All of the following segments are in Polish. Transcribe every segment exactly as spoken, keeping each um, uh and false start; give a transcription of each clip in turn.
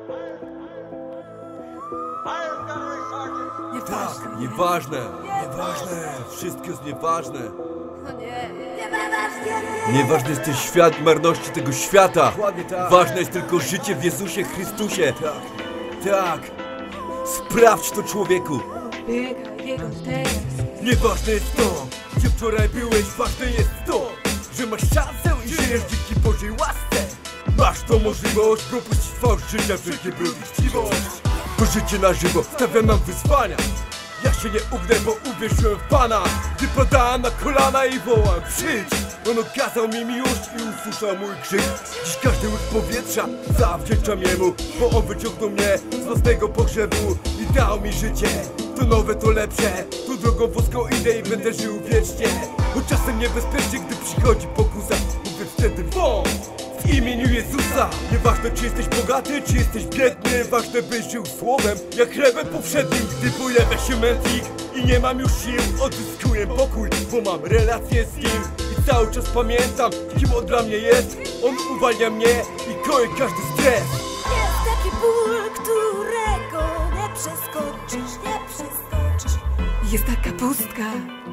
Tak, nieważne, nieważne, wszystko jest nieważne. Nieważny jest ten świat, marności tego świata. Ważne jest tylko życie w Jezusie Chrystusie. Tak, tak. Sprawdź to, człowieku. Nieważne jest to, gdzie wczoraj byłeś. Ważne jest to, że masz szansę i żyjesz dzięki Bożej łasce. Masz tą możliwość propuścić fałsz życia, wszelkie brudy, chciwość. To życie na żywo stawia nam wyzwania. Ja się nie ugnę, bo uwierzyłem w Pana. Gdy padałem na kolana i wołałem: przyjdź! On okazał mi miłość i usłyszał mój krzyk. Dziś każdy łyk powietrza zawdzięczam Jemu, bo On wyciągnął mnie z własnego pogrzebu i dał mi życie. To nowe, to lepsze, tą drogą włoską idę i będę żył wiecznie. Bo czasem niebezpiecznie, gdy przychodzi pokusa, mówię wtedy wąt w imieniu Jezusa. Nieważne, czy jesteś bogaty, czy jesteś biedny, ważne, byś żył słowem jak chlebem powszednim. Gdy pojawia się mętlik i nie mam już sił, odzyskuję pokój, bo mam relację z Nim. I cały czas pamiętam, kim On dla mnie jest. On uwalnia mnie i koi każdy stres. Jest taki ból, którego nie przeskoczysz, nie przeskoczysz. Jest taka pustka,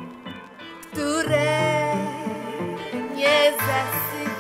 której nie zasypiesz.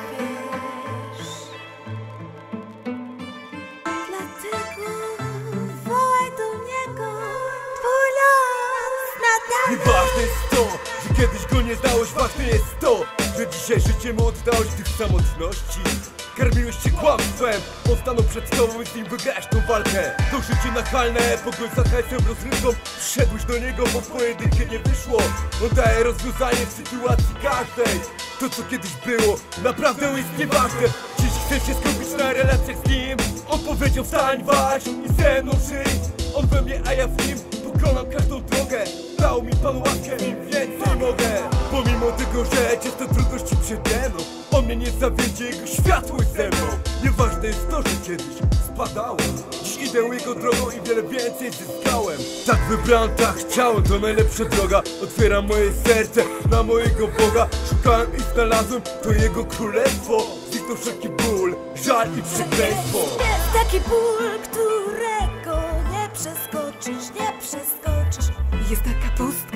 Dlatego wołaj do Niego, Twój los nadal. Nieważne jest to, że kiedyś Go nie znałeś. Ważne jest to, że dzisiaj życie Mu oddałeś w tych samotności. Karmiłeś się kłamstwem, On stanął przed tobą i z Nim wygrałeś tą walkę. To życie nachalne, pogoń za hajsem, rozrywką. Wszedłeś do Niego, bo w pojedynkę nie wyszło. On daje rozwiązanie w sytuacji każdej. To, co kiedyś było, naprawdę jest nieważne. Dziś chcę się skupić na relacjach z Nim. On powiedział: wstań, walcz i ze mną żyj. On we mnie, a ja w Nim pokonam każdą drogę. Dał mi Pan łaskę, im więcej mogę. Pomimo tego, że często trudności przede mną, On mnie nie zawiedzie, Jego światłość ze mną. Nieważne jest to, że kiedyś spadałem. Dziś idę Jego drogą i wiele więcej zyskałem. Tak wybrałem, tak chciałem, to najlepsza droga. Otwieram moje serce na mojego Boga. Szukałem i znalazłem to Jego królestwo. Zniknął wszelki ból, żal i przekleństwo. Jest taki ból, którego nie przeskoczysz, nie przeskoczysz. jest taka pustka.